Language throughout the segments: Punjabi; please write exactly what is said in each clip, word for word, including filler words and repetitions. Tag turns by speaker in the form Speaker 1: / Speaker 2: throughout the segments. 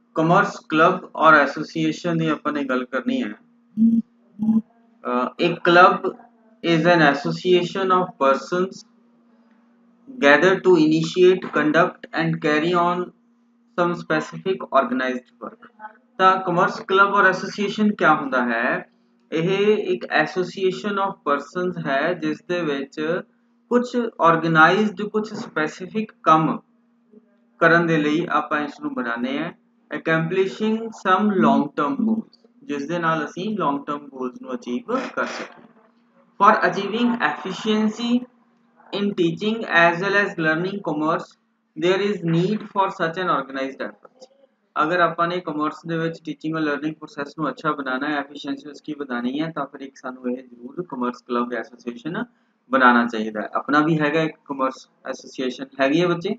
Speaker 1: कॉमर्स क्लब और एसोसिएशन की अपन गल करनी है। A club is an association of persons gathered to initiate, conduct and carry on some specific organized work। ਤਾਂ ਕਮਰਸ ਕਲੱਬ ਔਰ ਐਸੋਸੀਏਸ਼ਨ क्या ਹੁੰਦਾ है? ਇਹ ਇੱਕ ਐਸੋਸੀਏਸ਼ਨ ਆਫ ਪਰਸਨਸ ਹੈ ਜਿਸ ਦੇ ਵਿੱਚ ਕੁਝ ਆਰਗੇਨਾਈਜ਼ਡ ਕੁਝ ਸਪੈਸੀਫਿਕ ਕੰਮ ਕਰਨ ਦੇ ਲਈ ਆਪਾਂ ਇਸ ਨੂੰ ਬਣਾਉਂਦੇ ਆ। accomplishing some long term goals, ਜਿਸ ਦੇ ਨਾਲ ਅਸੀਂ long term goals ਨੂੰ ਅਚੀਵ ਕਰ ਸਕੀਏ। for achieving efficiency in teaching as well as learning commerce there is need for such an organized effort। अगर ਆਪਾਂ ਨੇ ਕਮਰਸ ਦੇ ਵਿੱਚ ਟੀਚਿੰਗ ਔਰ ਲਰਨਿੰਗ ਪ੍ਰੋਸੈਸ ਨੂੰ ਅੱਛਾ ਬਣਾਉਣਾ ਹੈ, ਐਫੀਸ਼ੀਐਂਸੀ ਉਸकी ਵਧਾਣੀ ਹੈ, ਤਾਂ ਫਿਰ ਇੱਕ ਸਾਨੂੰ ਇਹ ਜ਼ਰੂਰ ਕਮਰਸ ਕਲੱਬ ਐਸੋਸੀਏਸ਼ਨ ਬਣਾਉਣਾ ਚਾਹੀਦਾ ਹੈ। ਆਪਣਾ ਵੀ ਹੈਗਾ ਇੱਕ ਕਮਰਸ ਐਸੋਸੀਏਸ਼ਨ, ਹੈਗੀ ਹੈ ਬੱਚੇ?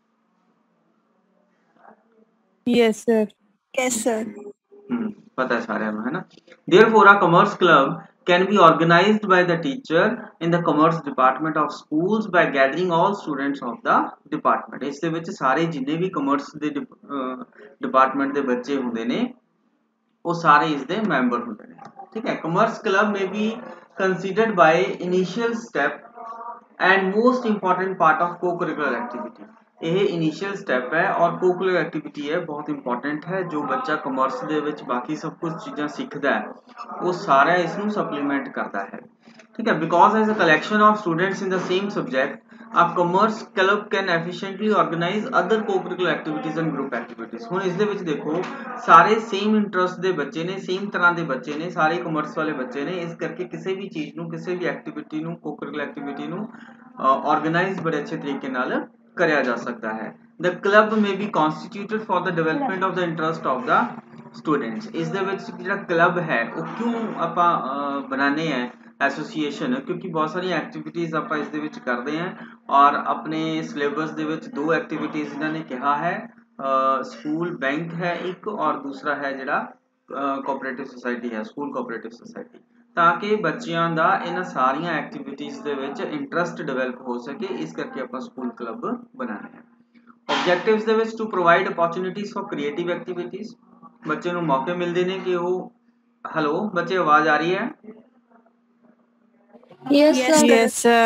Speaker 2: Yes sir।
Speaker 3: Yes sir।
Speaker 1: हम्म, पता है सारे में, है ना। Therefore a commerce club can be organized by the teacher in the commerce department of schools by gathering all students of the department। ਇਸ ਦੇ ਵਿੱਚ ਸਾਰੇ ਜਿੰਨੇ ਵੀ commerce ਦੇ department ਦੇ ਬੱਚੇ ਹੁੰਦੇ ਨੇ ਉਹ ਸਾਰੇ ਇਸ ਦੇ ਮੈਂਬਰ ਹੁੰਦੇ ਨੇ, ਠੀਕ ਹੈ। commerce club may be considered by initial step and most important part of co-curricular activity। ਇਹ ਇਨੀਸ਼ੀਅਲ ਸਟੈਪ ਹੈ ਔਰ ਕੋਕੂਲਰ ਐਕਟੀਵਿਟੀ ਹੈ, ਬਹੁਤ ਇੰਪੋਰਟੈਂਟ ਹੈ। ਜੋ ਬੱਚਾ ਕਮਰਸ ਦੇ ਵਿੱਚ ਬਾਕੀ ਸਭ ਕੁਝ ਚੀਜ਼ਾਂ ਸਿੱਖਦਾ ਹੈ ਉਹ ਸਾਰਾ ਇਸ ਨੂੰ ਸਪਲੀਮੈਂਟ ਕਰਦਾ ਹੈ, ਠੀਕ ਹੈ। Because as a collection of students in the same subject a commerce club can efficiently organize other co-curricular activities and group activities। ਹੁਣ ਇਸ ਦੇ ਵਿੱਚ ਦੇਖੋ ਸਾਰੇ ਸੇਮ ਇੰਟਰਸਟ ਦੇ ਬੱਚੇ ਨੇ, ਸੇਮ ਤਰ੍ਹਾਂ ਦੇ ਬੱਚੇ ਨੇ, ਸਾਰੇ ਕਮਰਸ ਵਾਲੇ ਬੱਚੇ ਨੇ, ਇਸ ਕਰਕੇ ਕਿਸੇ ਵੀ ਚੀਜ਼ ਨੂੰ, ਕਿਸੇ ਵੀ ਐਕਟੀਵਿਟੀ ਨੂੰ, co-curricular ਐਕਟੀਵਿਟੀ ਨੂੰ ਆਰਗੇਨਾਈਜ਼ ਬੜੇ ਅੱਛੇ ਤਰੀਕੇ ਨਾਲ ਕਰਿਆ ਜਾ ਸਕਦਾ ਹੈ। The club may be constituted for the development of the interest of the students। ਇਸ ਦੇ ਵਿੱਚ ਜਿਹੜਾ ਕਲੱਬ ਹੈ ਉਹ ਕਿਉਂ ਆਪਾਂ ਬਣਾਉਂਦੇ ਆ ਐਸੋਸੀਏਸ਼ਨ, ਕਿਉਂਕਿ ਬਹੁਤ ਸਾਰੀਆਂ ਐਕਟੀਵਿਟੀਜ਼ ਆਪਾਂ ਇਸ ਦੇ ਵਿੱਚ ਕਰਦੇ ਹਾਂ ਔਰ ਆਪਣੇ ਸਿਲੇਬਸ ਦੇ ਵਿੱਚ ਦੋ ਐਕਟੀਵਿਟੀਜ਼ ਇਹਨਾਂ ਨੇ ਕਿਹਾ ਹੈ, ਸਕੂਲ ਬੈਂਕ ਹੈ ਇੱਕ ਔਰ ਦੂਸਰਾ ਹੈ ਜਿਹੜਾ ਕੋਆਪਰੇਟਿਵ ਸੁਸਾਇਟੀ ਹੈ, ਸਕੂਲ ਕੋਆਪਰੇਟਿਵ ਸੁਸਾਇਟੀ, ਤਾਂ ਕਿ ਬੱਚਿਆਂ ਦਾ ਇਹਨਾਂ ਸਾਰੀਆਂ ਐਕਟੀਵਿਟੀਜ਼ ਦੇ ਵਿੱਚ ਇੰਟਰਸਟ ਡਿਵੈਲਪ ਹੋ ਸਕੇ। ਇਸ ਕਰਕੇ ਆਪਾਂ ਸਕੂਲ ਕਲੱਬ ਬਣਾਉਂਦੇ ਹਾਂ। ऑब्जेक्टिव्स ਦੇ ਵਿੱਚ to provide opportunities for creative activities, ਬੱਚੇ ਨੂੰ ਮੌਕੇ ਮਿਲਦੇ ਨੇ ਕਿ ਉਹ, ਹੈਲੋ ਬੱਚੇ ਆਵਾਜ਼ ਆ ਰਹੀ ਹੈ?
Speaker 2: Yes sir।
Speaker 3: Yes sir।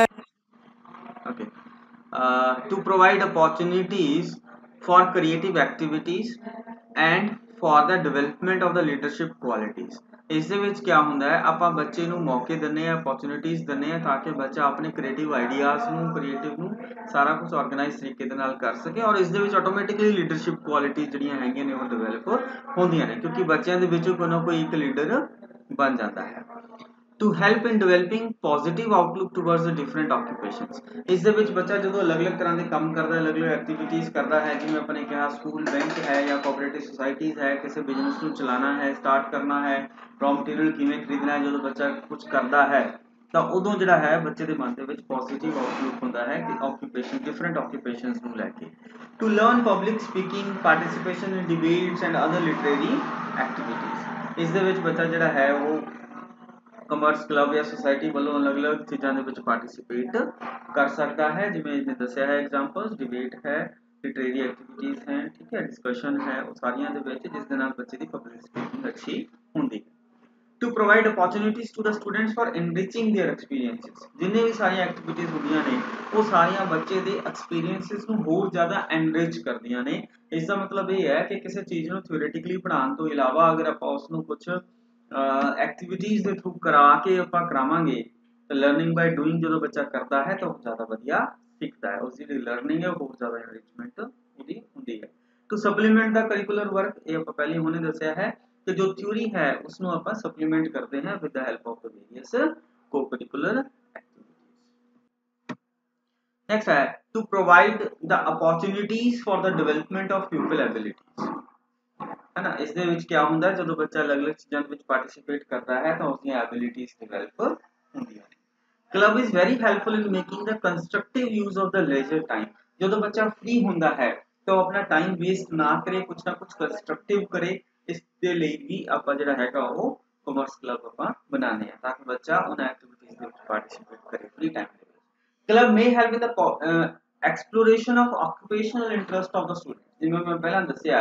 Speaker 1: okay uh, to provide opportunities for creative activities and for the development of the leadership qualities। ਇਸ ਦੇ ਵਿੱਚ क्या ਹੁੰਦਾ ਹੈ, ਆਪਾਂ ਬੱਚੇ ਨੂੰ ਮੌਕੇ ਦਿੰਦੇ ਆ, अपॉर्चुनिटीज ਦਿੰਦੇ ਆ ਤਾਂ ਕਿ ਬੱਚਾ ਆਪਣੇ ਕ੍ਰੀਏਟਿਵ ਆਈਡੀਆਜ਼ ਨੂੰ, ਕ੍ਰੀਏਟਿਵ ਨੂੰ ਸਾਰਾ ਕੁਝ ਆਰਗੇਨਾਈਜ਼ ਤਰੀਕੇ ਦੇ ਨਾਲ ਕਰ ਸਕੇ ਔਰ ਇਸ ਦੇ ਵਿੱਚ ਆਟੋਮੈਟਿਕਲੀ ਲੀਡਰਸ਼ਿਪ ਕੁਆਲਿਟੀ ਜਿਹੜੀਆਂ ਹੈਗੀਆਂ ਨੇ ਉਹ ਡਿਵੈਲਪ ਹੁੰਦੀਆਂ ਨੇ, ਕਿਉਂਕਿ ਬੱਚਿਆਂ ਦੇ ਵਿੱਚੋਂ ਕੋਈ ਨਾ ਕੋਈ ਇੱਕ ਲੀਡਰ ਬਣ ਜਾਂਦਾ ਹੈ। to help in developing positive outlook towards the different occupations। ਇਸ ਦੇ ਵਿੱਚ ਬੱਚਾ ਜਦੋਂ ਅਲੱਗ-ਅਲੱਗ ਤਰ੍ਹਾਂ ਦੇ ਕੰਮ ਕਰਦਾ ਹੈ, ਅਲੱਗ-ਅਲੱਗ ਐਕਟੀਵਿਟੀਜ਼ ਕਰਦਾ ਹੈ, ਜਿਵੇਂ ਆਪਣੇ ਕਿਹਾ ਸਕੂਲ ਬੈਂਕ ਹੈ ਜਾਂ ਕੋਆਪਰੇਟਿਵ ਸੁਸਾਇਟੀਜ਼ ਹੈ, ਕਿਸੇ ਬਿਜ਼ਨਸ ਨੂੰ ਚਲਾਉਣਾ ਹੈ, ਸਟਾਰਟ ਕਰਨਾ ਹੈ, ਰॉ ਮਟੀਰੀਅਲ ਕਿਵੇਂ ਖਰੀਦਣਾ ਹੈ, ਜਦੋਂ ਬੱਚਾ ਕੁਝ ਕਰਦਾ ਹੈ ਤਾਂ ਉਦੋਂ ਜਿਹੜਾ ਹੈ ਬੱਚੇ ਦੇ ਮਨ ਦੇ ਵਿੱਚ ਪੋਜ਼ਿਟਿਵ ਆਊਟਲੁੱਕ ਹੁੰਦਾ ਹੈ ਕਿ ਆਕੂਪੇਸ਼ਨ, ਡਿਫਰੈਂਟ ਆਕੂਪੇਸ਼ਨਸ ਨੂੰ ਲੈ ਕੇ। To learn public speaking, participation in debates and other literary activities. ਇਸ ਦੇ ਵਿੱਚ ਬੱਚਾ ਜਿਹੜਾ ਹੈ ਉਹ ਕਮਰਸ ਕਲੱਬ ਜਾਂ ਸੁਸਾਇਟੀ ਵੱਲੋਂ ਅਲੱਗ-ਅਲੱਗ ਚੀਜ਼ਾਂ ਦੇ ਵਿੱਚ ਪਾਰਟਿਸਿਪੇਟ ਕਰ ਸਕਦਾ ਹੈ, ਜਿਵੇਂ ਇਹਨੇ ਦੱਸਿਆ ਹੈ ਐਗਜ਼ਾਮਪਲਸ, ਡਿਬੇਟ ਹੈ, ਲਿਟਰੇਰੀ ਐਕਟੀਵਿਟੀਜ਼ ਹੈ, ਠੀਕ ਹੈ, ਡਿਸਕਸ਼ਨ ਹੈ, ਉਹ ਸਾਰੀਆਂ ਦੇ ਵਿੱਚ ਜਿਸ ਦੇ ਨਾਲ ਬੱਚੇ ਦੀ ਪਬਲਿਕ ਸਪੀਕਿੰਗ ਅੱਛੀ ਹੁੰਦੀ ਹੈ। to provide opportunities to the students for enriching their experiences। ਜਿੰਨੇ ਵੀ ਸਾਰੀਆਂ ਐਕਟੀਵਿਟੀਜ਼ ਹੁੰਦੀਆਂ ਨੇ ਉਹ ਸਾਰੀਆਂ ਬੱਚੇ ਦੇ ਐਕਸਪੀਰੀਐਂਸਿਸ ਨੂੰ ਹੋਰ ਜ਼ਿਆਦਾ ਐਨਰਿਚ ਕਰਦੀਆਂ ਨੇ। ਇਸ ਦਾ ਮਤਲਬ ਇਹ ਹੈ ਕਿ ਕਿਸੇ ਚੀਜ਼ ਨੂੰ ਥਿਓਰੇਟਿਕਲੀ ਪੜ੍ਹਾਉਣ ਤੋਂ ਇਲਾਵਾ ਅਗਰ ਆਪਾਂ ਉਸ ਨੂੰ ਕੁਝ ਐਕਟੀਵਿਟੀਜ਼ ਦੇ ਥਰੂ ਕਰਾ ਕੇ ਆਪਾਂ ਕਰਾਵਾਂਗੇ ਤਾਂ ਲਰਨਿੰਗ ਬਾਈ ਡੂਇੰਗ ਜਦੋਂ ਬੱਚਾ ਕਰਦਾ ਹੈ ਤਾਂ ਉਹ ਜ਼ਿਆਦਾ ਵਧੀਆ ਸਿੱਖਦਾ ਹੈ, ਉਸ ਦੀ ਜਿਹੜੀ ਲਰਨਿੰਗ ਹੈ ਉਹ ਹੋਰ ਜ਼ਿਆਦਾ ਐਨਰਿਚਮੈਂਟ ਉਹਦੀ ਹੁੰਦੀ ਹੈ। To supplement the curricular work, ਇਹ ਆਪਾਂ ਪਹਿਲੇ ਹੁਣੇ ਦੱਸਿਆ ਹੈ कि जो थ्योरी है उसको अपन सप्लीमेंट करते हैं with the help of the various co-curricular activities. Next है to provide the opportunities for the development of people abilities, है ना। इस दे विच क्या हुंदा है, जदों बच्चा अलग-अलग चीज़ां दे विच पार्टिसिपेट करता है तो उसकी एबिलिटीज डेवलप होंदियां ने। Club is very helpful in making the constructive use of the leisure time. जदों बच्चा फ्री हुंदा है तो अपना टाइम वेस्ट ना करे, कुछ ना कुछ कंस्ट्रक्टिव करे। ਇਸ ਦੇ ਲਈ ਵੀ ਆਪਾਂ ਜਿਹੜਾ ਹੈਗਾ ਉਹ ਕਮਰਸ ਕਲੱਬ ਆਪਾਂ ਬਣਾਉਂਦੇ ਆ ਤਾਂ ਕਿ ਬੱਚਾ ਉਹਨਾਂ ਐਕਟੀਵਿਟੀਜ਼ ਦੇ ਵਿੱਚ ਪਾਰਟਿਸਿਪੇਟ ਕਰੇ ਫ੍ਰੀ ਟਾਈਮ ਦੇ ਵਿੱਚ। Club may help in the exploration of occupational interest of the student. ਜਿਵੇਂ ਮੈਂ ਪਹਿਲਾਂ ਦੱਸਿਆ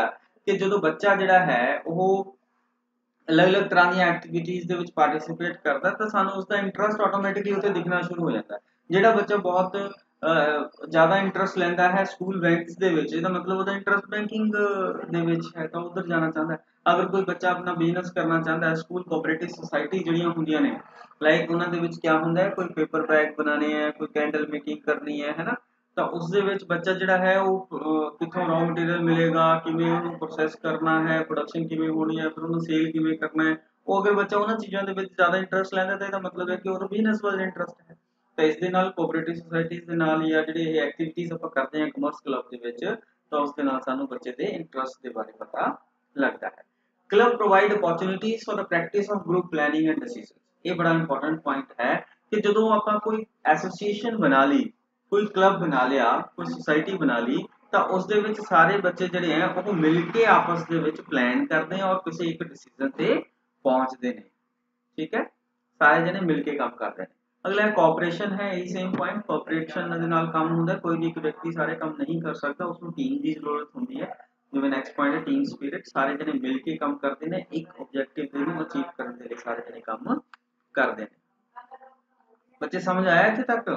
Speaker 1: ਕਿ ਜਦੋਂ ਬੱਚਾ ਜਿਹੜਾ ਹੈ ਉਹ ਅਲੱਗ-ਅਲੱਗ ਤਰ੍ਹਾਂ ਦੀਆਂ ਐਕਟੀਵਿਟੀਜ਼ ਦੇ ਵਿੱਚ ਪਾਰਟਿਸਿਪੇਟ ਕਰਦਾ ਤਾਂ ਸਾਨੂੰ ਉਸਦਾ ਇੰਟਰਸਟ ਆਟੋਮੈਟਿਕਲੀ ਉੱਥੇ ਦਿਖਣਾ ਸ਼ੁਰੂ ਹੋ ਜਾਂਦਾ। ਜਿਹੜਾ ਬੱਚਾ ਬਹੁਤ ਅ, ਜ਼ਿਆਦਾ ਇੰਟਰਸਟ ਲੈਂਦਾ ਹੈ ਸਕੂਲ ਬੈਂਕਸ ਦੇ ਵਿੱਚ, ਇਹਦਾ ਮਤਲਬ ਉਹਦਾ ਇੰਟਰਸਟ ਬੈਂਕਿੰਗ ਦੇ ਵਿੱਚ ਹੈ ਤਾਂ ਉੱਧਰ ਜਾਣਾ ਚਾਹੁੰਦਾ ਹੈ। ਅਗਰ ਕੋਈ ਬੱਚਾ ਆਪਣਾ ਬਿਜ਼ਨਸ ਕਰਨਾ ਚਾਹੁੰਦਾ ਹੈ, ਸਕੂਲ ਕੋਆਪਰੇਟਿਵ ਸੁਸਾਇਟੀ ਜਿਹੜੀਆਂ ਹੁੰਦੀਆਂ ਨੇ, ਲਾਈਕ ਉਹਨਾਂ ਦੇ ਵਿੱਚ ਕਿਆ ਹੁੰਦਾ ਹੈ, ਕੋਈ ਪੇਪਰ ਬੈਗ ਬਣਾਉਣੇ ਹੈ, ਕੋਈ ਕੈਂਡਲ ਮੇਕਿੰਗ ਕਰਨੀ ਹੈ, ਹੈ ਨਾ, ਤਾਂ ਉਸ ਦੇ ਵਿੱਚ ਬੱਚਾ ਜਿਹੜਾ ਹੈ ਉਹ ਕਿੱਥੋਂ ਰॉ ਮਟੀਰੀਅਲ ਮਿਲੇਗਾ, ਕਿਵੇਂ ਉਹਨੂੰ ਪ੍ਰੋਸੈਸ ਕਰਨਾ ਹੈ, ਪ੍ਰੋਡਕਸ਼ਨ ਕਿਵੇਂ ਹੋਣੀ ਹੈ, ਫਿਰ ਉਹਨੂੰ ਸੇਲ ਕਿਵੇਂ ਕਰਨਾ ਹੈ, ਉਹ ਅਗਰ ਬੱਚਾ ਉਹਨਾਂ ਚੀਜ਼ਾਂ ਦੇ ਵਿੱਚ ਜ਼ਿਆਦਾ ਇੰਟਰਸਟ ਲੈਂਦਾ ਤਾਂ ਇਹਦਾ ਮਤਲਬ ਹੈ ਕਿ ਉਹਦਾ ਬਿਜ਼ਨਸ ਵੱਲ ਇੰਟਰਸਟ ਹੈ। ਤਾਂ ਇਸ ਦੇ ਨਾਲ ਕੋਆਪਰੇਟਿਵ ਸੁਸਾਇਟੀਜ਼ ਦੇ ਨਾਲ ਜਾਂ ਜਿਹੜੇ ਇਹ ਐਕਟੀਵਿਟੀਜ਼ ਆਪਾਂ ਕਰਦੇ ਹਾਂ ਕਮਰਸ ਕਲੱਬ ਦੇ ਵਿੱਚ, ਤਾਂ ਉਸ ਦੇ ਨਾਲ ਸਾਨੂੰ ਬੱਚੇ ਦੇ ਇੰਟਰਸਟ ਦੇ ਬਾਰੇ ਪਤਾ ਲੱਗਦਾ ਹੈ। Club provide opportunities for the practice of group planning and decision. ਇਹ ਬੜਾ ਇੰਪੋਰਟੈਂਟ ਪੁਆਇੰਟ ਹੈ ਕਿ ਜਦੋਂ ਆਪਾਂ ਕੋਈ ਐਸੋਸੀਏਸ਼ਨ ਬਣਾ ਲਈ, ਕੋਈ ਕਲੱਬ ਬਣਾ ਲਿਆ, ਕੋਈ ਸੁਸਾਇਟੀ ਬਣਾ ਲਈ, ਤਾਂ ਉਸ ਦੇ ਵਿੱਚ ਸਾਰੇ ਬੱਚੇ ਜਿਹੜੇ ਹੈ ਉਹ ਮਿਲ ਕੇ ਆਪਸ ਦੇ ਵਿੱਚ ਪਲਾਨ ਕਰਦੇ ਆ ਔਰ ਕਿਸੇ ਇੱਕ ਡਿਸੀਜਨ ਤੇ ਪਹੁੰਚਦੇ ਨੇ। ਠੀਕ ਹੈ, ਸਾਰੇ ਜਣੇ ਮਿਲ ਕੇ ਕੰਮ ਕਰਦੇ ਨੇ। ਅਗਲਾ ਕੋਆਪਰੇਸ਼ਨ ਹੈ, ਇਹੀ ਸੇਮ ਪੁਆਇੰਟ, ਕੋਆਪਰੇਸ਼ਨ ਦੇ ਨਾਲ ਕੰਮ ਹੁੰਦਾ। ਕੋਈ ਵੀ ਇੱਕ ਵਿਅਕਤੀ ਸਾਰੇ ਕੰਮ ਨਹੀਂ ਕਰ ਸਕਦਾ, ਉਸ ਨੂੰ ਟੀਮ ਦੀ ਜ਼ਰੂਰਤ ਹੁੰਦੀ ਹੈ। ਜਿਵੇਂ ਨੈਕਸਟ ਪੁਆਇੰਟ ਹੈ ਟੀਮ ਸਪਿਰਿਟ, ਸਾਰੇ ਜਣੇ ਮਿਲ ਕੇ ਕੰਮ ਕਰਦੇ ਨੇ, ਇੱਕ ਆਬਜੈਕਟਿਵ ਨੂੰ ਅਚੀਵ ਕਰਨ ਦੇ ਲਈ ਸਾਰੇ ਜਣੇ ਕੰਮ ਕਰਦੇ ਨੇ। ਬੱਚੇ ਸਮਝ ਆਇਆ ਇੱਥੇ ਤੱਕ?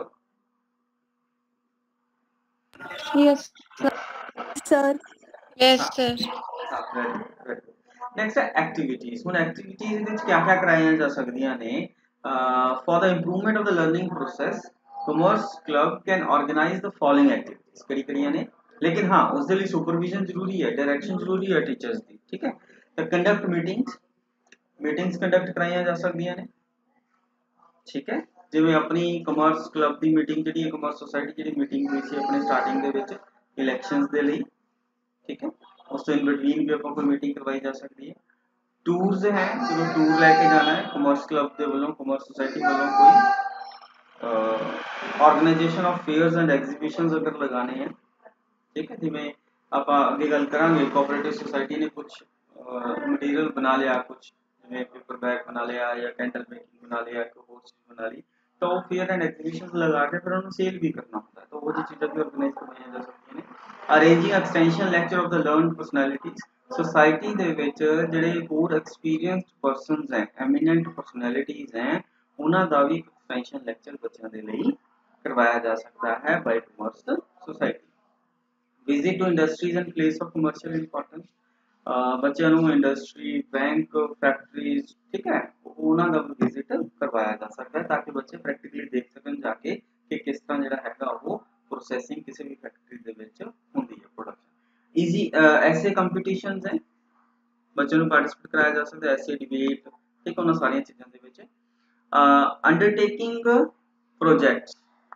Speaker 2: Yes, sir.
Speaker 3: Yes, sir.
Speaker 1: Next ਹੈ ਐਕਟੀਵਿਟੀਜ਼। ਹੁਣ ਐਕਟੀਵਿਟੀਜ਼ ਦੇ ਵਿੱਚ ਕਿਆ ਕਿਆ ਕਰਾਈਆਂ ਜਾ ਸਕਦੀਆਂ ਨੇ? For the improvement of the learning process commerce club can organise the following activities. ਕਿਹੜੀ ਕਿਹੜੀਆਂ ਨੇ? ਲੇਕਿਨ ਹਾਂ ਉਸ ਦੇ ਲਈ ਸੁਪਰਵਿਜ਼ਨ ਜ਼ਰੂਰੀ ਹੈ, ਡਾਇਰੈਕਸ਼ਨ ਜ਼ਰੂਰੀ ਹੈ ਟੀਚਰਸ ਦੀ। ਠੀਕ ਹੈ, ਤਾਂ ਕੰਡਕਟ ਮੀਟਿੰਗਸ, ਮੀਟਿੰਗਸ ਕੰਡਕਟ ਕਰਾਈਆਂ ਜਾ ਸਕਦੀਆਂ ਨੇ। ਠੀਕ ਹੈ, ਜਿਵੇਂ ਆਪਣੀ ਕਮਰਸ ਕਲੱਬ ਦੀ ਮੀਟਿੰਗ ਜਿਹੜੀ ਹੈ, ਕਮਰਸ ਸੁਸਾਇਟੀ ਜਿਹੜੀ ਮੀਟਿੰਗ ਹੋਈ ਸੀ ਆਪਣੇ ਸਟਾਰਟਿੰਗ ਦੇ ਵਿੱਚ ਇਲੈਕਸ਼ਨਸ ਦੇ ਲਈ। ਠੀਕ ਹੈ, ਉਸ ਤੋਂ ਇਨ ਬਿਟਵੀਨ ਵੀ ਆਪਾਂ ਕੋਈ ਮੀਟਿੰਗ ਕਰਵਾਈ ਜਾ ਸਕਦੀ ਹੈ। ਟੂਰਸ ਹੈ, ਜਦੋਂ ਟੂਰ ਲੈ ਕੇ ਜਾਣਾ ਹੈ ਕਮਰਸ ਕਲੱਬ ਦੇ ਵੱਲੋਂ, ਕਮਰਸ ਸੁਸਾਇਟੀ ਵੱਲੋਂ ਕੋਈ organisation of fairs and exhibitions ਅਗਰ ਲਗਾਣੇ ਹੈ। ਠੀਕ ਹੈ, ਜਿਵੇਂ ਆਪਾਂ ਅੱਗੇ ਗੱਲ ਕਰਾਂਗੇ ਕੋਆਪਰੇਟਿਵ ਸੁਸਾਇਟੀ ਨੇ ਕੁਛ ਮਟੀਰੀਅਲ ਬਣਾ ਲਿਆ, ਕੁਛ ਜਿਵੇਂ ਪੇਪਰ ਬੈਗ ਬਣਾ ਲਿਆ ਜਾਂ ਕੈਂਡਲ ਮੇਕਿੰਗ ਬਣਾ ਲਿਆ, ਇੱਕ ਹੋਰ ਚੀਜ਼ ਬਣਾ ਲਈ, ਤਾਂ ਉਹ ਫੇਅਰ ਐਂਡ ਐਗਜ਼ੀਬਿਸ਼ਨਸ ਲਗਾ ਕੇ ਫਿਰ ਉਹਨੂੰ ਸੇਲ ਵੀ ਕਰਨਾ ਹੁੰਦਾ ਹੈ, ਤਾਂ ਉਹ ਜਿਹੀ ਚੀਜ਼ਾਂ ਵੀ ਆਰਗੇਨਾਈਜ਼ ਕਰਵਾਈਆਂ ਜਾ ਸਕਦੀਆਂ ਨੇ। Arranging extension lecture of the learned personalities. Society ਦੇ ਵਿੱਚ ਜਿਹੜੇ ਹੋਰ ਐਕਸਪੀਰੀਅੰਸਡ ਪਰਸਨਸ ਹੈ, ਐਮੀਨੈਂਟ ਪਰਸਨੈਲਿਟੀਜ਼ ਹੈ, ਉਹਨਾਂ ਦਾ ਵੀ ਐਕਸਟੈਂਸ਼ਨ ਲੈਕਚਰ ਬੱਚਿਆਂ ਦੇ ਲਈ ਕਰਵਾਇਆ ਜਾ ਸਕਦਾ ਹੈ by commerce society. Visit to industries and place of commercial importance. ਬੱਚਿਆਂ ਨੂੰ ਇੰਡਸਟਰੀ, ਬੈਂਕ, ਫੈਕਟਰੀਜ਼, ਠੀਕ ਹੈ, ਉਹਨਾਂ ਦਾ ਵਿਜ਼ਿਟ ਕਰਵਾਇਆ ਜਾ ਸਕਦਾ ਹੈ ਤਾਂ ਕਿ ਬੱਚੇ ਪ੍ਰੈਕਟੀਕਲੀ ਦੇਖ ਸਕਣ ਜਾ ਕੇ ਕਿ ਕਿਸ ਤਰ੍ਹਾਂ ਜਿਹੜਾ ਹੈਗਾ ਉਹ ਪ੍ਰੋਸੈਸਿੰਗ ਕਿਸੇ ਵੀ ਫੈਕਟਰੀ ਦੇ ਵਿੱਚ ਹੁੰਦੀ ਹੈ, ਪ੍ਰੋਡਕਸ਼ਨ। ਈਜ਼ੀ ਐਸੇ ਕੰਪੀਟੀਸ਼ਨਸ ਹੈ, ਬੱਚਿਆਂ ਨੂੰ ਪਾਰਟਿਸਿਪੇਟ ਕਰਾਇਆ ਜਾ ਸਕਦਾ, ਐਸੇ ਡਿਬੇਟ, ਠੀਕ, ਉਹਨਾਂ ਸਾਰੀਆਂ ਚੀਜ਼ਾਂ ਦੇ ਵਿੱਚ। Undertaking projects,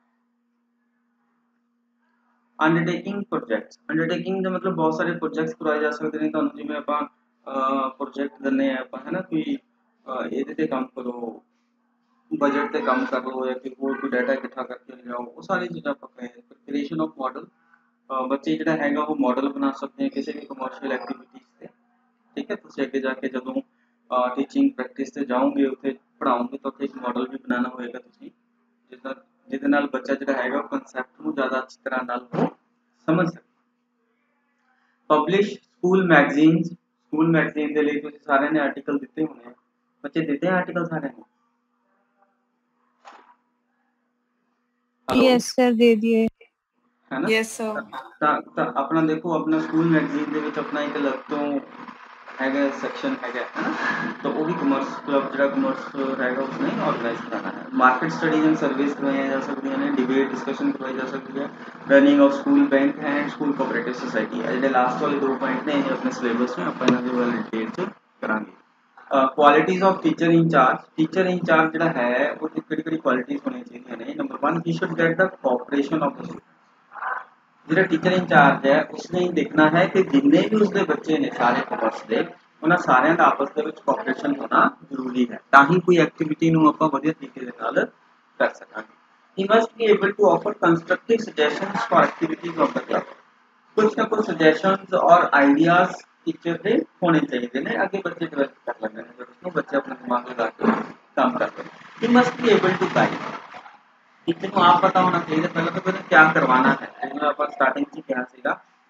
Speaker 1: undertaking projects, undertaking ਦਾ ਮਤਲਬ ਬਹੁਤ ਸਾਰੇ ਪ੍ਰੋਜੈਕਟਸ ਕਰਵਾਏ ਜਾ ਸਕਦੇ ਨੇ ਤੁਹਾਨੂੰ। ਜਿਵੇਂ ਆਪਾਂ ਪ੍ਰੋਜੈਕਟ ਦਿੰਦੇ ਆ ਆਪਾਂ, ਹੈ ਨਾ, ਕੋਈ ਇਹਦੇ ਤੇ ਕੰਮ ਕਰੋ, ਬਜਟ ਤੇ ਕੰਮ ਕਰ ਲਓ ਜਾਂ ਫਿਰ ਹੋਰ ਕੋਈ ਡਾਟਾ ਇਕੱਠਾ ਕਰਕੇ ਲਿਆਓ, ਉਹ ਸਾਰੀ ਚੀਜ਼ਾਂ ਆਪਾਂ ਕ੍ਰੀਏਸ਼ਨ ਆਫ ਮਾਡਲ। ਬੱਚੇ ਜਿਹੜਾ ਹੈਗਾ ਉਹ ਮਾਡਲ ਬਣਾ ਸਕਦੇ ਆ ਕਿਸੇ ਵੀ ਕਮਰਸ਼ੀਅਲ ਐਕਟੀਵਿਟੀਜ਼ ਤੇ। ਠੀਕ ਹੈ, ਤੁਸੀਂ ਅੱਗੇ ਜਾ ਕੇ ਜਦੋਂ ਟੀਚਿੰਗ ਪ੍ਰੈਕਟਿਸ ਤੇ ਜਾਓਗੇ, ਉੱਥੇ ਪੜ੍ਹਾਓਗੇ, ਤਾਂ ਉੱਥੇ ਇੱਕ ਮਾਡਲ ਵੀ ਬਣਾਉਣਾ ਹੋਏਗਾ ਤੁਸੀਂ, ਜਿਸਦਾ ਜਿਹਦੇ ਨਾਲ ਬੱਚਾ ਜਿਹੜਾ ਹੈਗਾ ਉਹ ਕਨਸੈਪਟ ਨੂੰ ਜ਼ਿਆਦਾ ਅੱਛੀ ਤਰ੍ਹਾਂ ਨਾਲ ਸਮਝ ਸਕੇ। Publish school magazines. School magazine ਦੇ ਲਈ ਤੁਸੀਂ ਸਾਰਿਆਂ ਨੇ ਆਰਟੀਕਲ ਦਿੱਤੇ ਹੋਣੇ ਆ, ਬੱਚੇ ਦਿੱਤੇ ਆਰਟੀਕਲ ਸਾਰਿਆਂ ਨੇ?
Speaker 2: Yes, sir. दे दिए।
Speaker 1: है ना?
Speaker 3: Yes, sir.
Speaker 1: ਤਾਂ ਤਾਂ ਆਪਣਾ ਦੇਖੋ, ਆਪਣਾ ਸਕੂਲ ਮੈਗਜ਼ੀਨ ਦੇ ਵਿੱਚ ਆਪਣਾ ਇੱਕ ਅਲੱਗ ਤੋਂ ਹੈਗਾ ਸੈਕਸ਼ਨ ਹੈਗਾ, ਹੈ ਨਾ, ਤਾਂ ਉਹ ਵੀ ਕਮਰਸ ਕਲੱਬ ਜਿਹੜਾ ਕਮਰਸ ਹੈਗਾ ਉਸਨੇ ਆਰਗੇਨਾਈਜ਼ ਕਰਾਉਣਾ ਹੈ। ਮਾਰਕੀਟ ਸਟੱਡੀਜ਼ ਐਂਡ ਸਰਵਿਸ ਕਰਵਾਈਆਂ ਜਾ ਸਕਦੀਆਂ ਨੇ, ਡਿਬੇਟ ਡਿਸਕਸ਼ਨ ਕਰਵਾਈ ਜਾ ਸਕਦੀ ਹੈ। Running of school bank and school cooperative society. ਇਹ ਜਿਹੜੇ ਲਾਸਟ ਵਾਲੇ ਦੋ ਪੁਆਇੰਟ ਨੇ, ਇਹ ਆਪਣੇ ਸਿਲੇਬਸ ਨੇ, ਆਪਾਂ ਇਹਨਾਂ ਦੇ ਵੱਲ ਡਿਟੇਲ 'ਚ ਕਰਾਂਗੇ। Qualities of teacher incharge. Teacher incharge ਜਿਹੜਾ ਹੈ ਉਹਦੀ ਕਿਹੜੀ ਕਿਹੜੀ ਕੁਆਲਿਟੀਜ਼ ਹੋਣੀਆਂ ਚਾਹੀਦੀਆਂ ਨੇ? Number one, he should get the cooperation of the student. ਜਿਹੜਾ ਟੀਚਰ ਇੰਚਾਰਜ ਹੈ ਉਸਨੇ ਦੇਖਣਾ ਹੈ ਕਿ ਜਿੰਨੇ ਵੀ ਉਸਦੇ ਬੱਚੇ ਨੇ ਸਾਰੇ ਕਮਰਸ ਦੇ, ਉਹਨਾਂ ਸਾਰਿਆਂ ਦਾ ਆਪਸ ਦੇ ਵਿੱਚ ਕੋਆਪਰੇਸ਼ਨ ਹੋਣਾ ਜ਼ਰੂਰੀ ਹੈ, ਤਾਂ ਹੀ ਕੋਈ ਐਕਟੀਵਿਟੀ ਨੂੰ ਆਪਾਂ ਵਧੀਆ ਤਰੀਕੇ ਦੇ ਨਾਲ ਕਰ ਸਕਾਂਗੇ। He must be able to offer constructive suggestions for activities of the club. ਕੁਝ ਨਾ ਕੁਝ ਸੁਜੈਸ਼ਨਸ ਔਰ ਆਈਡੀਆਜ਼ ਟੀਚਰ ਦੇ ਹੋਣੇ ਚਾਹੀਦੇ ਨੇ, ਅੱਗੇ ਬੱਚੇ ਡਿਵੈਲਪ ਕਰ ਲੈਂਦੇ ਨੇ, ਜਦੋਂ ਉਸਨੂੰ ਬੱਚੇ ਆਪਣਾ ਦਿਮਾਗ ਲਗਾ ਕੇ ਕੰਮ ਕਰਦੇ ਨੇ। He must be able to guide. Teacher ਨੂੰ ਆਪ ਪਤਾ ਹੋਣਾ ਚਾਹੀਦਾ ਪਹਿਲਾਂ ਤਾਂ ਉਹਨੇ ਕਿਆ ਕਰਵਾਉਣਾ ਹੈ, ਜਿਵੇਂ ਆਪਾਂ ਸਟਾਰਟਿੰਗ 'ਚ ਕਿਹਾ ਸੀਗਾ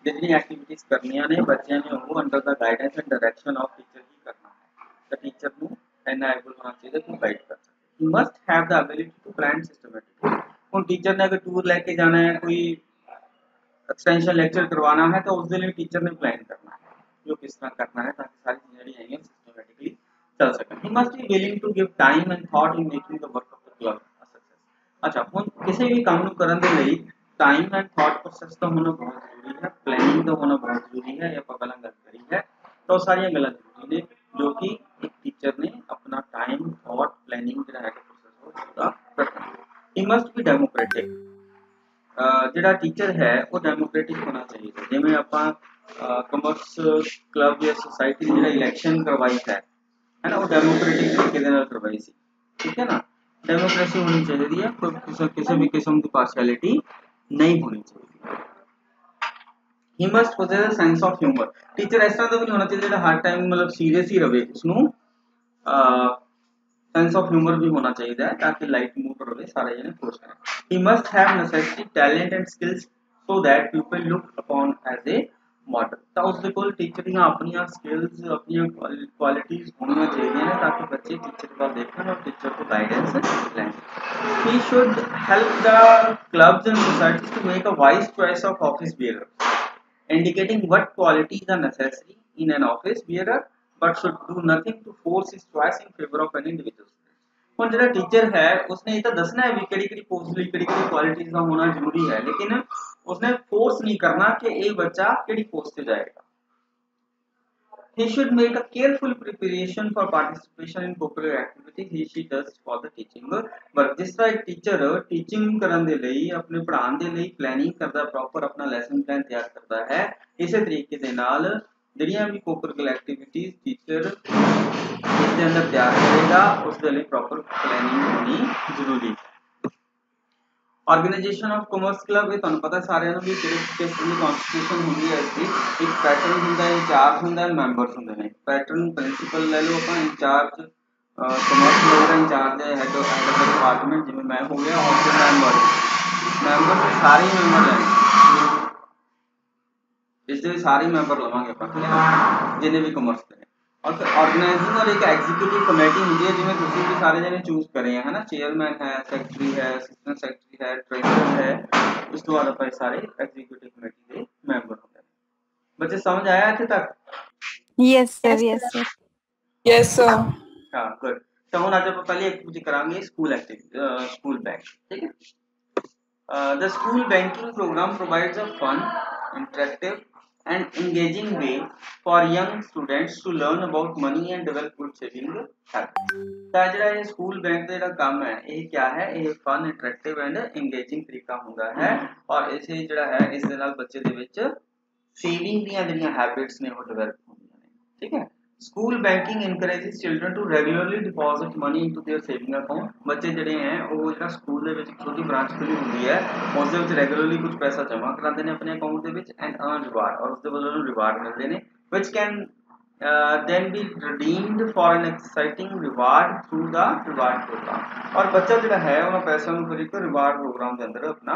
Speaker 1: जितनी एक्टिविटीज करनिया ने बच्चे ने वो under the guidance and direction of teacher ही करना है। तो टीचर को एनेबल होना चाहिए कि गाइड कर सके। He must have the ability to plan systematically. ਹੁਣ टीचर ने अगर टूर लेके जाना है, कोई एक्सटेंशन लेक्चर करवाना है, तो उसके लिए टीचर ने प्लान करना है जो किस तरह करना है ताकि सारी चीजें आएंगी सिस्टमैटिकली चल सकें। He must be willing to give time and thought in making the work of the club a success. अच्छा, ਹੁਣ ਕਿਸੇ ਵੀ ਕੰਮ ਨੂੰ ਕਰਨ ਦੇ ਲਈ टाइम एंड थॉट प्रोसेस तो होना बहुत जरूरी है, प्लानिंग तो होना बहुत जरूरी है। ये पहला गल करी है तो सारी गल्लां जरूरी ने जो कि एक टीचर ने अपना टाइम थॉट प्लानिंग जो है प्रोसेस वो पूरा करना है। He must be democratic. ਜਿਹੜਾ टीचर है वो डेमोक्रेटिक होना चाहिए। जिवें ਆਪਾਂ कॉमर्स क्लब या सोसाइटी ਜਿਹੜਾ इलेक्शन करवाई है है ना, वो डेमोक्रेटिक तरीके ਦੇ ਨਾਲ करवाई सी, ठीक है ना। डेमोक्रेसी होनी चाहिए है, कोई किसी किसी भी किस्म की पार्शियलिटी नहीं होनी चाहिए। He must possess a sense of humour. Teacher इस तरह का भी नहीं होना चाहिए जो हर टाइम मतलब सीरियस ही रहे, उसनु सेंस ऑफ ह्यूमर भी होना चाहिए ताकि लाइट मूड रहे, सारे जने खुश रहें। He must have necessity talent and skills so that people look upon as a model. तो उसके कोल टीचर दी अपनी स्किल्स अपनी क्वालिटीज होनी चाहिए ने ताकि बच्चे टीचर को देखन और टीचर को गाइडेंस लें। He should help the clubs and societies to make a wise choice of office bearer, indicating what qualities are necessary in an office bearer, but should do nothing to force his choice in favor of an individual. ਹੁਣ ਜਿਹੜਾ टीचर है उसने ये तो दसना है भी ਕਿਹੜੀ ਕਿਹੜੀ पोस्ट ਲਈ ਕਿਹੜੀ ਕਿਹੜੀ क्वालिटीज ਦਾ ਹੋਣਾ ਜ਼ਰੂਰੀ है, लेकिन उसने फोर्स नहीं करना कि ये बच्चा ਕਿਹੜੀ पोस्ट ਤੇ जाएगा। He should make a careful preparation for participation in curricular activities he she does for the teaching work। जिस तरह एक टीचर टीचिंग करने ਦੇ ਲਈ अपने पढ़ाने ਦੇ ਲਈ प्लानिंग करता प्रॉपर अपना लेसन प्लान तैयार करता है, इसी तरीके ਦੇ ਨਾਲ ਜਿਹੜੀਆਂ ਵੀ ਕੋਕਰਕਲ ਐਕਟੀਵਿਟੀਜ਼ ਟੀਚਰ ਇਸ ਦੇ ਅੰਦਰ ਤਿਆਰ ਕਰੇਗਾ ਉਸ ਦੇ ਲਈ ਪ੍ਰੋਪਰ ਪਲੈਨਿੰਗ ਹੋਣੀ ਜ਼ਰੂਰੀ ਹੈ। ऑर्गेनाइजेशन ऑफ कॉमर्स क्लब ये ਤੁਹਾਨੂੰ ਪਤਾ ਸਾਰਿਆਂ ਨੂੰ ਵੀ ਕਿਹੜੇ ਕਿਸ ਦੀ ਕਨਸਟੀਟਿਊਸ਼ਨ ਹੁੰਦੀ ਹੈ। इसकी एक पैटर्न ਹੁੰਦਾ है, इंचार्ज ਹੁੰਦਾ है, ਮੈਂਬਰਸ ਹੁੰਦੇ ਨੇ। पैटर्न प्रिंसिपल ਲੈ ਲਓ ਆਪਾਂ, इंचार्ज कॉमर्स वगैरह इंचार्ज है हेड ऑफ डिपार्टमेंट जिਵੇਂ मैं हो गया, और फिर मैंबर मैंबर से सारे मैंबर लेने इस ਦੇ ਸਾਰੇ ਮੈਂਬਰ ਲਵਾਂਗੇ ਆਪਾਂ ਜਿੰਨੇ ਵੀ ਕਮਰਸ ਦੇ। और फिर ऑर्गेनाइजिंग और एक एग्जीक्यूटिव कमेटी होती है जिसमें तुम भी सारे जने चूज करे हैं, है ना। चेयरमैन है, सेक्रेटरी है, असिस्टेंट सेक्रेटरी है, ट्रेजरर है। उस तो बाद अपन सारे एग्जीक्यूटिव कमेटी के मेंबर होते हैं। बच्चे समझ आया इत्थे तक?
Speaker 2: Yes sir, yes sir,
Speaker 3: yes sir.
Speaker 1: हां गुड। तो हम आज अपन पहले एक्टिविटी करांगे स्कूल एक्टिविटी स्कूल बैंक, ठीक है। The school banking programme provides a fun, interactive and engaging way for young students to learn about money and develop good saving habits। ਤਾਂ ਜਿਹੜਾ ਇਹ ਸਕੂਲ ਬੈਂਕ ਦਾ ਜਿਹੜਾ ਕੰਮ ਹੈ ਇਹ ਕੀ ਹੈ, ਇਹ ਫਨ, ਇੰਟਰੈਕਟਿਵ ਐਂਡ ਇੰਗੇਜਿੰਗ ਤਰੀਕਾ ਹੁੰਦਾ ਹੈ ਔਰ ਇਸੇ ਜਿਹੜਾ ਹੈ ਇਸ ਦੇ ਨਾਲ ਬੱਚੇ ਦੇ ਵਿੱਚ ਸੇਵਿੰਗ ਦੀਆਂ ਜਿਹੜੀਆਂ ਹੈਬਿਟਸ ਨੇ ਉਹ ਡਿਵੈਲਪ ਹੁੰਦੀਆਂ ਨੇ, ਠੀਕ ਹੈ। School banking encourages children to regularly deposit money into their saving account। बच्चे ਜਿਹੜੇ ਹੈ ਉਹ ਜਿਹੜਾ ਸਕੂਲ ਦੇ ਵਿੱਚ ਛੋਟੀ ਬ੍ਰਾਂਚ ਖੁੱਲੀ ਹੁੰਦੀ ਹੈ ਉਸ ਦੇ ਵਿੱਚ ਰੈਗੂਲਰਲੀ ਕੁਝ ਪੈਸਾ ਜਮ੍ਹਾਂ ਕਰਾਉਂਦੇ ਨੇ ਆਪਣੇ ਅਕਾਊਂਟ ਦੇ ਵਿੱਚ ਐਂਡ ਅਰਨ ਰਿਵਾਰਡ, ਔਰ ਉਸ ਦੇ ਬਦਲੇ ਨੂੰ ਰਿਵਾਰਡ ਮਿਲਦੇ ਨੇ which can uh, then be redeemed for an exciting reward through the reward program। ਔਰ ਬੱਚਾ ਜਿਹੜਾ ਹੈ ਉਹਨਾਂ ਪੈਸਿਆਂ ਨੂੰ ਫਿਰ ਇੱਕ ਰਿਵਾਰਡ ਪ੍ਰੋਗਰਾਮ ਦੇ ਅੰਦਰ ਆਪਣਾ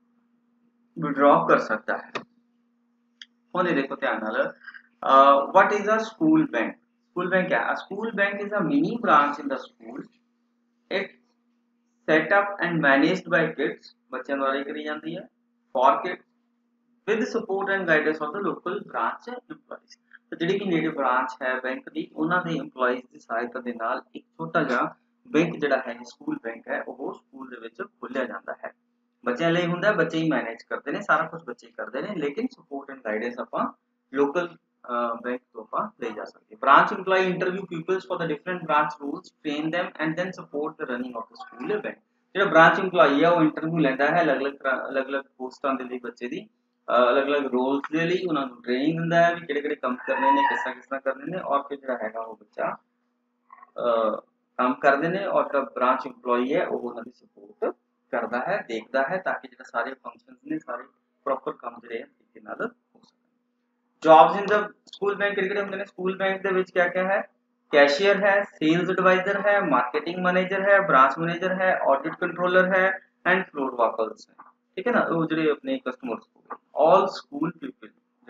Speaker 1: ਵਿਡਰਾ ਕਰ ਸਕਦਾ ਹੈ। ਹੁਣ ਇਹ ਦੇਖੋ ਧਿਆਨ ਨਾਲ, Uh, what is a school bank? School bank क्या? A school bank is a mini branch in the school। It's set up and managed by kids, बच्चों द्वारा करी जाती है for kids with support and guidance of the local branch employees। तो ਜਿਹੜੀ ਕਿ ਨੇੜੇ ਬ੍ਰਾਂਚ ਹੈ ਬੈਂਕ ਦੀ ਉਹਨਾਂ ਦੇ EMPLOYEES ਦੀ ਸਹਾਇਤਾ ਦੇ ਨਾਲ ਇੱਕ ਛੋਟਾ ਜਿਹਾ ਬੈਂਕ ਜਿਹੜਾ ਹੈ ਸਕੂਲ ਬੈਂਕ ਹੈ ਉਹ ਸਕੂਲ ਦੇ ਵਿੱਚ ਖੋਲਿਆ ਜਾਂਦਾ ਹੈ। ਬੱਚਿਆਂ ਲਈ ਹੁੰਦਾ, ਬੱਚੇ ਹੀ ਮੈਨੇਜ ਕਰਦੇ ਨੇ, ਸਾਰਾ ਕੁਝ ਬੱਚੇ ਕਰਦੇ ਨੇ, ਲੇਕਿਨ ਸਪੋਰਟ ਐਂਡ ਗਾਈਡੈਂਸ ਆਪਾਂ ਲੋਕਲ बैंक तो ਆਪਾਂ ले जा सकते हैं। Branch employ interview peoples for the different branch rules, train them and then support the running of the school bank. ਜਿਹੜਾ ब्रांच एम्प्लॉय ਹੈ ਉਹ ਇੰਟਰਵਿਊ ਲੈਂਦਾ ਹੈ ਅਲੱਗ-ਅਲੱਗ ਅਲੱਗ-ਅਲੱਗ ਪੋਸਟਾਂ ਦੇ ਲਈ ਬੱਚੇ ਦੀ ਅਲੱਗ-ਅਲੱਗ ਰੋਲਸ ਦੇ ਲਈ, ਉਹਨਾਂ ਨੂੰ ਟ੍ਰੇਨਿੰਗ ਦਿੰਦਾ ਹੈ ਵੀ ਕਿਹੜੇ-ਕਿਹੜੇ ਕੰਮ ਕਰਨੇ ਨੇ, ਕਿਸ ਤਰ੍ਹਾਂ ਕਿਸ ਤਰ੍ਹਾਂ ਕਰਨੇ ਨੇ, ਔਰ ਫਿਰ ਜਿਹੜਾ ਹੈਗਾ ਉਹ ਬੱਚਾ ਕੰਮ ਕਰਦੇ ਨੇ ਔਰ ਜਿਹੜਾ ब्रांच एम्प्लॉय ਹੈ ਉਹ ਉਹਨਾਂ ਦੀ ਸਪੋਰਟ ਕਰਦਾ ਹੈ, ਦੇਖਦਾ ਹੈ ਤਾਂ ਕਿ ਜਿਹੜਾ ਸਾਰੇ ਫੰਕਸ਼ਨਸ ਨੇ ਸਾਰੇ ਪ੍ਰੋਪਰ ਕੰਮ ਜਿਹੜੇ ਤਰੀਕੇ ਨਾਲ jobs in the school bank किहड़े होंगे ने स्कूल बैंक दे विच क्या क्या है, कैशियर है, सेल्स एडवाइजर है, मार्केटिंग मैनेजर है, ब्रांच मैनेजर है, ऑडिट कंट्रोलर है एंड फ्लोर वर्कर्स है, ठीक है ना। वो जो अपने कस्टमर्स ऑल स्कूल पीपल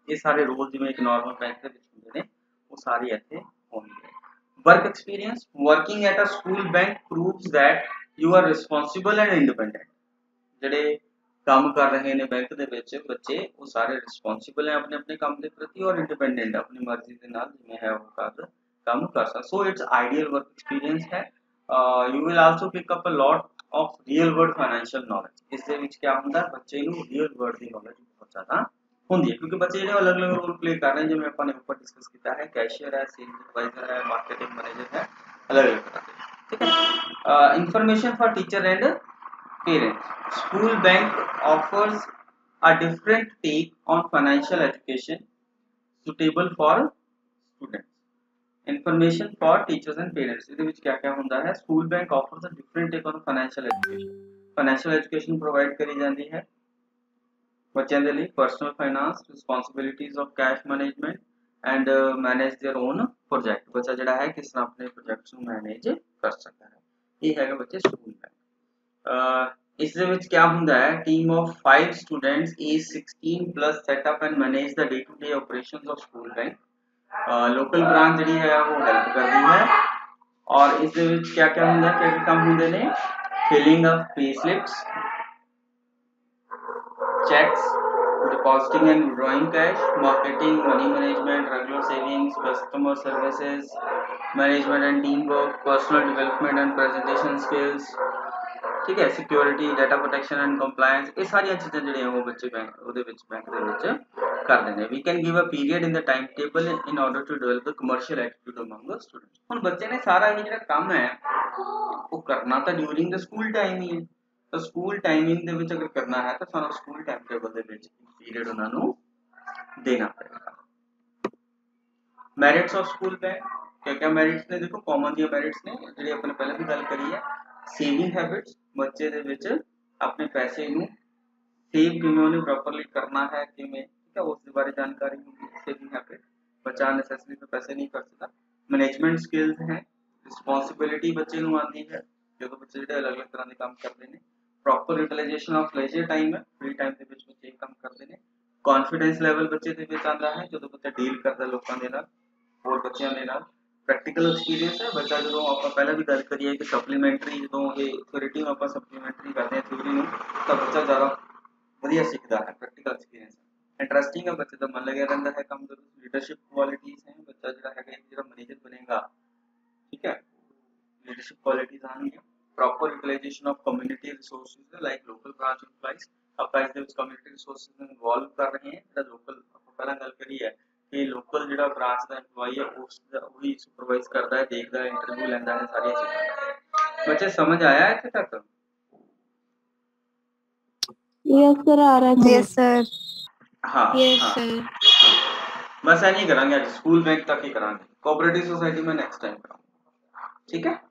Speaker 1: ये सारे रोल जिवें एक नॉर्मल बैंक ਦੇ ਵਿੱਚ ਹੁੰਦੇ ਨੇ ਉਹ ਸਾਰੇ ਇੱਥੇ ਹੋਣਗੇ। Work experience working at a school bank proves that you are responsible and independent. ਜਿਹੜੇ ਕੰਮ ਕਰ ਰਹੇ ਨੇ ਬੈਂਕ ਦੇ ਵਿੱਚ ਬੱਚੇ ਉਹ ਸਾਰੇ ਰਿਸਪੌਂਸਿਬਲ ਹੈ ਆਪਣੇ ਆਪਣੇ ਕੰਮ ਦੇ ਪ੍ਰਤੀ ਔਰ ਇੰਡੀਪੈਂਡੈਂਟ ਆਪਣੀ ਮਰਜ਼ੀ ਦੇ ਨਾਲ ਜਿਵੇਂ ਹੈ ਉਹ ਕਰ ਕੰਮ ਕਰ ਸਕਦਾ। So it's ideal work experience ਹੈ। You will also pick up a lot of real world financial knowledge. ਇਸ ਦੇ ਵਿੱਚ ਕੀ ਹੁੰਦਾ ਬੱਚੇ ਨੂੰ ਰੀਅਲ ਵਰਲਡ ਦੀ ਨੌਲੇਜ ਬਹੁਤ ਜ਼ਿਆਦਾ ਹੁੰਦੀ ਹੈ ਕਿਉਂਕਿ ਬੱਚੇ ਜਿਹੜੇ ਅਲੱਗ ਅਲੱਗ ਰੋਲ ਪਲੇ ਕਰ ਰਹੇ ਨੇ ਜਿਵੇਂ ਆਪਾਂ ਨੇ ਉੱਪਰ ਡਿਸਕਸ ਕੀਤਾ ਹੈ ਕੈਸ਼ੀਅਰ ਹੈ ਸੇਲਸ ਐਡਵਾਈਜ਼ਰ ਹੈ ਮਾਰਕੀਟਿੰਗ ਮੈਨੇਜਰ ਹੈ अलग अलग तरह के ठीक है। Information for teacher and parents school bank offers a different take on financial education suitable for students। information for teachers and parents ਇਹਦੇ ਵਿੱਚ क्या क्या ਹੁੰਦਾ ਹੈ school bank offers a different take on financial education। financial education provide ਕਰੀ ਜਾਂਦੀ ਹੈ ਬੱਚਿਆਂ ਦੇ ਲਈ personal finance responsibilities of cash management and uh, manage their own project। ਬੱਚਾ ਜਿਹੜਾ ਹੈ ਕਿਸ ਤਰ੍ਹਾਂ ਆਪਣੇ ਪ੍ਰੋਜੈਕਟਸ ਨੂੰ ਮੈਨੇਜ ਕਰ ਸਕਦਾ ਹੈ ਇਹ ਹੈਗਾ ਬੱਚੇ ਸਕੂਲ ਬੈਂਕ। ਇਸ ਦੇ ਵਿੱਚ ਕੀ ਹੁੰਦਾ ਹੈ team of five students age sixteen plus set up and manage the day to day operations of school bank। Local branch ਜਿਹੜੀ ਹੈ ਉਹ ਹੈਲਪ ਕਰਦੀ ਹੈ ਔਰ ਇਸ ਦੇ ਵਿੱਚ ਕੀ ਕੀ ਹੁੰਦਾ ਹੈ ਕਿਹੜੇ ਕੰਮ ਹੁੰਦੇ ਨੇ filling of pay slips checks depositing and withdrawing cash marketing money management regular savings customer services management and teamwork personal development and presentation skills ठीक है security data protection and compliance ये सारी चीज़ें ਜਿਹੜੀਆਂ ਉਹ ਬੱਚੇ ਬੈਂਕ ਉਹਦੇ ਵਿੱਚ ਬੈਂਕ ਦੇ ਵਿੱਚ ਕਰਦੇ ਨੇ। we can give a period in the timetable in order to develop the commercial attitude among the students। ਹੁਣ ਬੱਚੇ ਨੇ ਸਾਰਾ ਇਹ ਜਿਹੜਾ ਕੰਮ ਹੈ ਉਹ ਕਰਨਾ ਤਾਂ ਡਿਊਰਿੰਗ ਦ ਸਕੂਲ ਟਾਈਮ ਹੀ ਹੈ ਤਾਂ ਸਕੂਲ ਟਾਈਮਿੰਗ ਦੇ ਵਿੱਚ ਅਗਰ ਕਰਨਾ ਹੈ ਤਾਂ ਸਾਨੂੰ ਸਕੂਲ ਟਾਈਮ ਟੇਬਲ ਦੇ ਵਿੱਚ ਪੀਰੀਅਡ ਉਹਨਾਂ ਨੂੰ ਦੇਣਾ ਪਏਗਾ। ਮੈਰਿਟਸ ਆਫ ਸਕੂਲ ਬੈਂਕ क्या क्या ਮੈਰਿਟਸ ਨੇ ਦੇਖੋ ਕਾਮਨ ਦੀਆਂ ਮੈਰਿਟਸ ਨੇ ਜਿਹੜੀ ਆਪਾਂ ਨੇ ਪਹਿਲਾਂ ਵੀ ਗੱਲ ਕਰੀ ਹੈ ਸੇਵਿੰਗ ਹੈਬਿਟਸ ਬੱਚੇ ਦੇ ਵਿੱਚ ਆਪਣੇ ਪੈਸੇ ਨੂੰ ਸੇਵ ਕਿਵੇਂ ਉਹਨੇ ਪ੍ਰੋਪਰਲੀ ਕਰਨਾ ਹੈ ਕਿਵੇਂ ਠੀਕ ਹੈ ਉਸ ਦੇ ਬਾਰੇ ਜਾਣਕਾਰੀ ਹੁੰਦੀ ਹੈ। ਸੇਵਿੰਗ हैबिट ਬੱਚਾ ਨੈਸੈਸਰੀ पे पैसे नहीं खर्चता। मैनेजमेंट स्किल्स हैं रिस्पॉन्सिबिलिटी ਬੱਚੇ ਨੂੰ ਆਉਂਦੀ ਹੈ ਜਦੋਂ ਬੱਚੇ ਜਿਹੜੇ ਅਲੱਗ ਅਲੱਗ ਤਰ੍ਹਾਂ ਦੇ ਕੰਮ ਕਰਦੇ ਨੇ। Proper utilization of leisure time ਹੈ ਫ੍ਰੀ ਟਾਈਮ ਦੇ ਵਿੱਚ ਬੱਚੇ ਕੰਮ ਕਰਦੇ ਨੇ। ਕੌਨਫੀਡੈਂਸ ਲੈਵਲ ਬੱਚੇ ਦੇ ਵਿੱਚ ਆਉਂਦਾ ਹੈ ਜਦੋਂ ਬੱਚਾ ਡੀਲ ਕਰਦਾ ਲੋਕਾਂ ਦੇ ਨਾਲ ਹੋਰ ਬੱਚਿਆਂ ਦੇ ਨਾਲ। प्रैक्टिकल एक्सपीरियंस है बच्चा जो आप पहले भी गल करिए कि सप्लीमेंटरी जो ये थ्योरी में आप सप्लीमेंटरी करते हैं थ्योरी में तो बच्चा ज़्यादा वधिया सीखता है। प्रैक्टिकल एक्सपीरियंस इंटरेस्टिंग है बच्चे का मन लगे रहता है काम कर। लीडरशिप क्वालिटीज़ हैं बच्चा जो है जो मैनेजर बनेगा ठीक है लीडरशिप क्वालिटीज़ आनी है। Proper utilization of community resources like local branch employees आप कम्युनिटी रिसोर्सेज में इन्वॉल्व कर रहे हैं जो लोकल पहला गल करी है कि लोकल जो ब्रांच का एम्प्लॉई है उसकी सुपरवाइज करता है देखता है इंटरव्यू लेंदा है सारी चीज़ें। बच्चे समझ आया है इत्थे तक?
Speaker 2: यस सर आ रहा है यस सर
Speaker 1: हाँ
Speaker 2: यस
Speaker 1: हाँ
Speaker 2: सर
Speaker 1: बस ऐ नहीं करांगे आज स्कूल बैंक तक ही करांगे कोऑपरेटिव सोसाइटी में नेक्स्ट टाइम करांगे ठीक है।